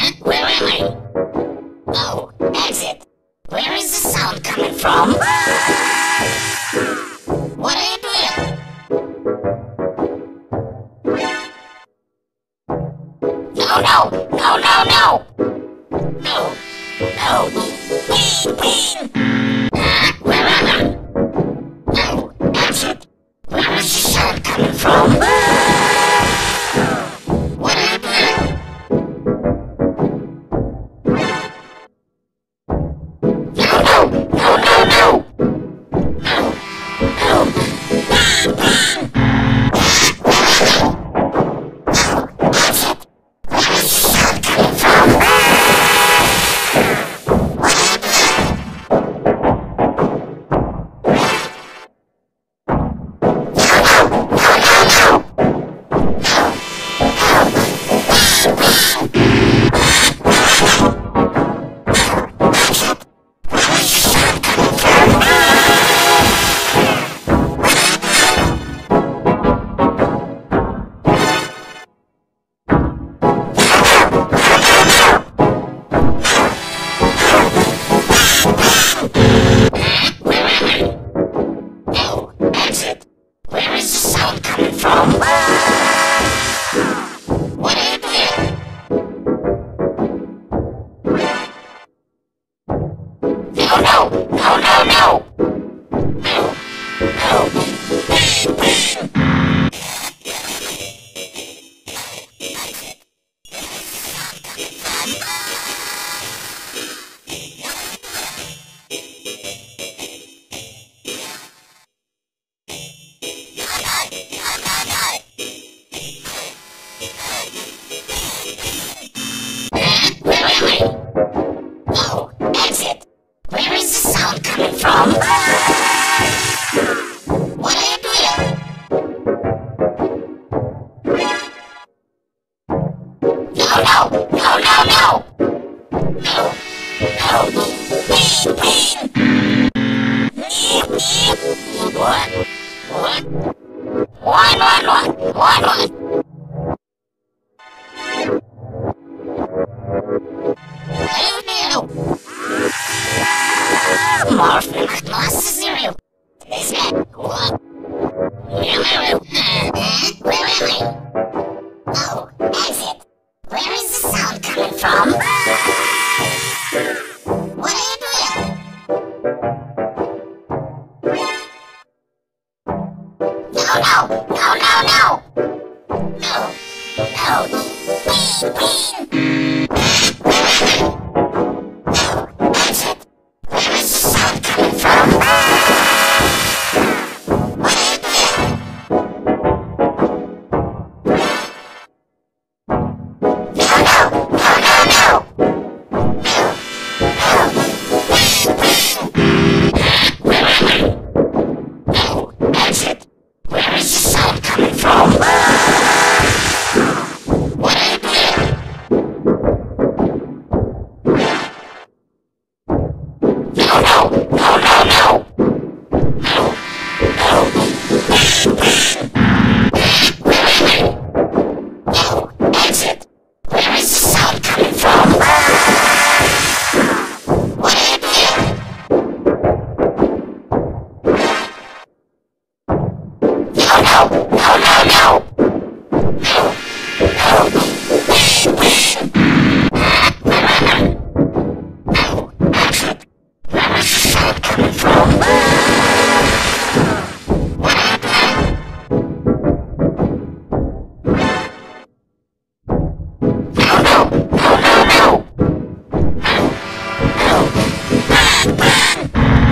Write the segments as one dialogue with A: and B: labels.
A: Where am I? Oh, exit. Where is the sound coming from? What are you doing? No, no, no, no, no! No, no! Bean, bean! Where am I? No, exit. Where is the sound coming from? What are you doing? No, no, no, no, no! No, no! Bean, bean! Exit. Where is the sound coming from? Where is the sound coming from? What are you doing? No, no, no, no, no! No, no! Bean, bean! Where am I? Oh, exit. Where is the sound coming from? What are you doing? No, no, no, no, no! No, no! Bean, bean! Neep, neep! What? What? What? Morphin lost cereal. Is that what? Where am I? Oh, exit. Where is the sound coming from? What are you doing? No, no, no, no, no! No, no! Bean, bean! Oh, exit. Where is the sound coming from? What are you doing? No, no, no, no, no! No, no! Bean, bean! Where am I? No, exit. Where is the sound coming from? What are you doing? No, no, no, no, no! No, no! Bean, bean! Where am I? No, exit. Where is the sound coming from? What are you doing? No, no, no, no, no! No, no! Bean, bean! Where am I? No, exit. Where is the sound coming from? What are you doing? No, no, no, no, no! No, no! Bean, bean!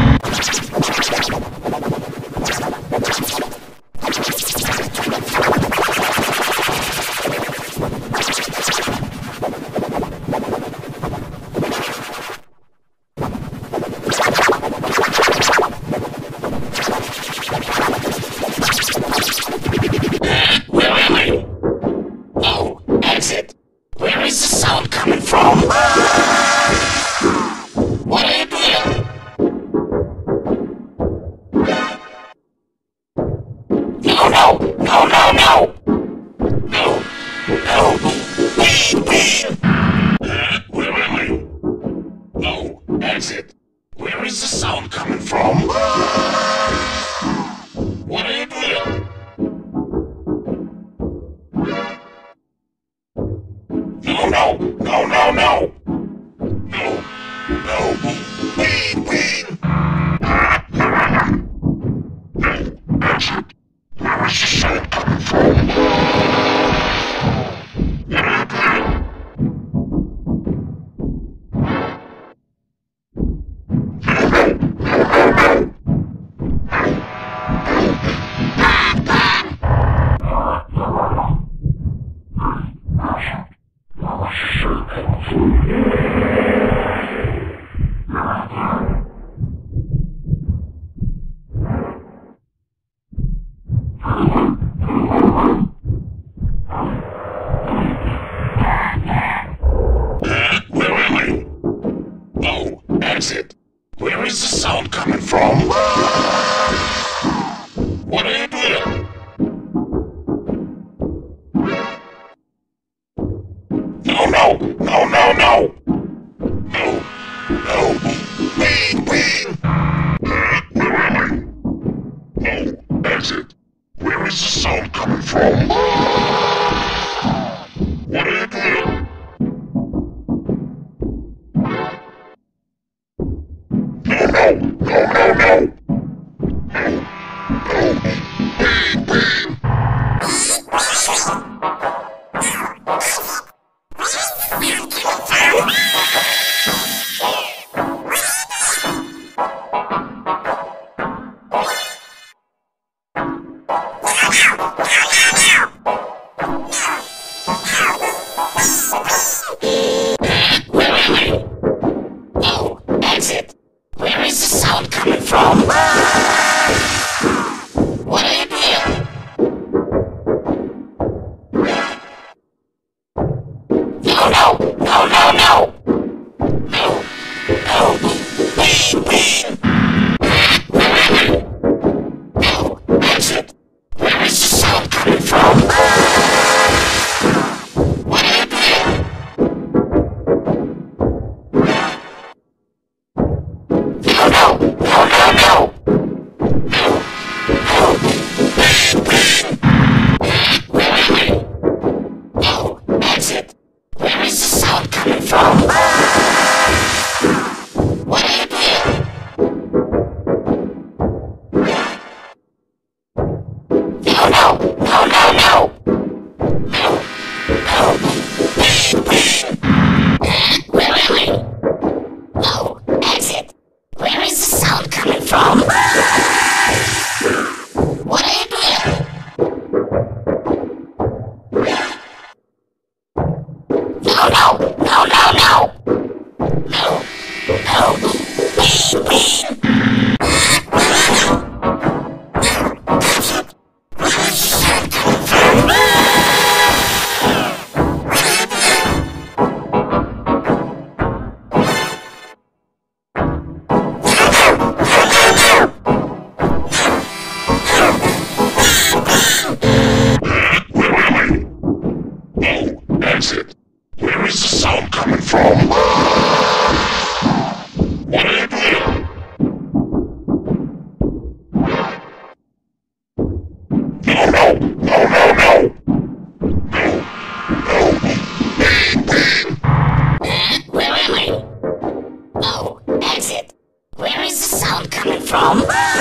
A: Where am I? Oh, exit. Where is the sound coming from? What are you doing? No, no, no, no, no! No, no! Bean, bean! No, no, no, no, no. No, no. Bean, bean. That's it. Where is the sound coming from? What are you doing? Where am I? Oh, that's it. Where is the sound coming from? What are you doing? No, no, no, no, no. No, no. Bean, bean. Where am I? Oh, that's it. Where is the sound coming from? What are you doing? No, no, no, no, no. No, no. Bean, bean. Where am I? Oh, that's it. Where is the sound coming from? What are you doing? No, no, no, no, no. No, no. Bean, bean. Where am I? Oh, that's it. Where is the sound coming from? What are you doing? No, no, no, no, no. No, no. Bean, bean. Where am I? Oh, that's it. Where is the sound coming from? What are you doing? No, no, no, no, no. No, no. Bean, bean. Where am I? Oh, that's it. Where is the sound coming from? What are you doing? No, no, no, no, no. No, no. Bean, bean. Where is the sound coming from? Where am I? Oh, that's it. Where is the sound coming from? What are you doing? No, no, no, no, no. No, no. Bean, bean. Where am I? Oh, that's it. Where is the sound coming from?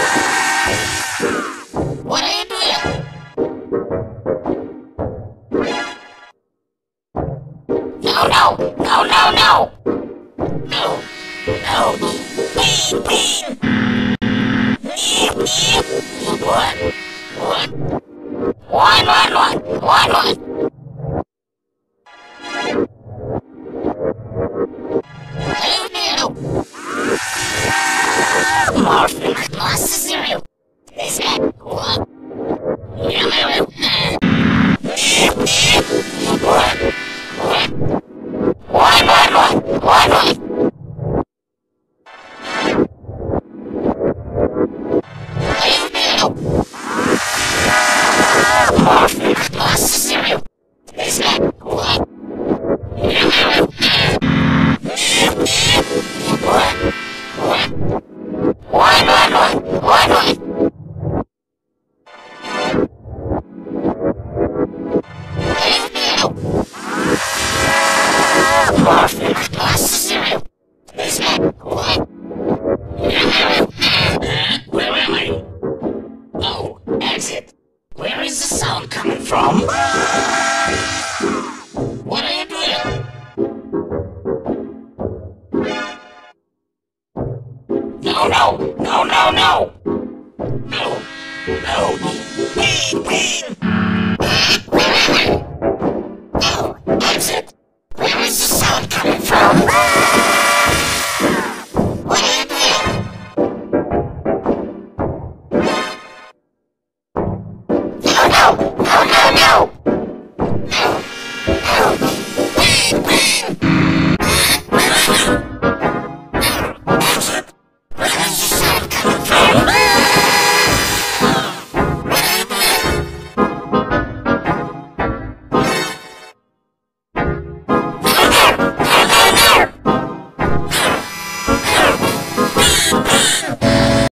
A: What are you doing? No, no, no, no, no. No, no. Bean, bean. Yep, yep. What? What? What? Hello, Morphin, Master Zero. Is that what? Hello. What? Master Zero. Is that what? What? dwarf. Lost the cereal. This man. What? Where am I? Oh, exit. Where is the sound coming from? What are you doing? No, no, no, no, no! No, no,